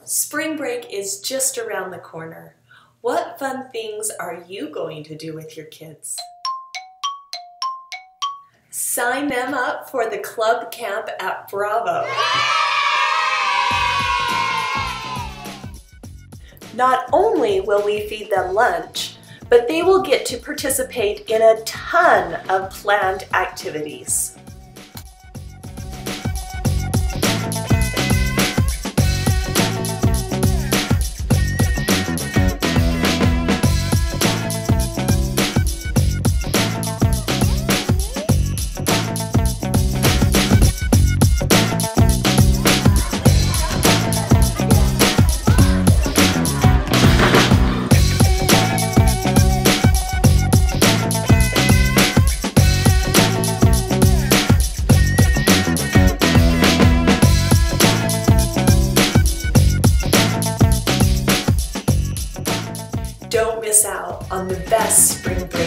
Spring break is just around the corner. What fun things are you going to do with your kids? Sign them up for the club camp at Bravo. Not only will we feed them lunch, but they will get to participate in a ton of planned activities. Don't miss out on the best spring break.